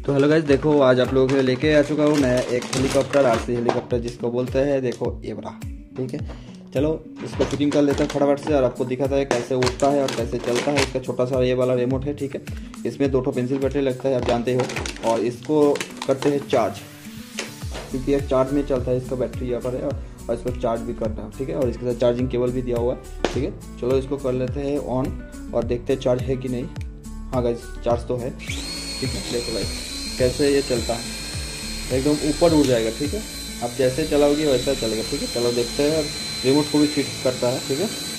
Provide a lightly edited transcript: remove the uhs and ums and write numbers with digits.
तो hello guys, देखो आज आप लोगों के लिए लेके आ चुका हूँ मैं एक हेलीकॉप्टर, आरसी हेलीकॉप्टर जिसको बोलते हैं। देखो ये बड़ा, ठीक है। चलो इसको फिटिंग कर लेते हैं फटाफट से और आपको दिखाता है कैसे उठता है और कैसे चलता है। इसका छोटा सा ये वाला रिमोट है, ठीक है। इसमें 2 पेंसिल बैटरी लगता है, आप जानते हो। और इसको करते हैं चार्ज, क्योंकि ये चार्ज में चलता है। इसका बैटरी यहाँ पर है और इसको चार्ज भी करना है, ठीक है। और इसके साथ चार्जिंग केबल भी दिया हुआ है, ठीक है। चलो इसको कर लेते हैं ऑन और देखते हैं चार्ज है कि नहीं। हाँ गाइस, चार्ज तो है, ठीक है। देखो गाइस कैसे ये चलता है, एकदम ऊपर उड़ जाएगा, ठीक है। आप जैसे चलाओगे वैसा चलेगा, ठीक है। चलो देखते हैं, रिमोट को भी फिट करता है, ठीक है।